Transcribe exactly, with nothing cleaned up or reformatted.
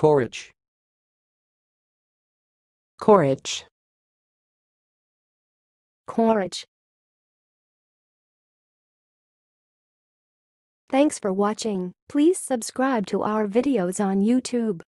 Corach. Corach. Corach. Thanks for watching. Please subscribe to our videos on YouTube.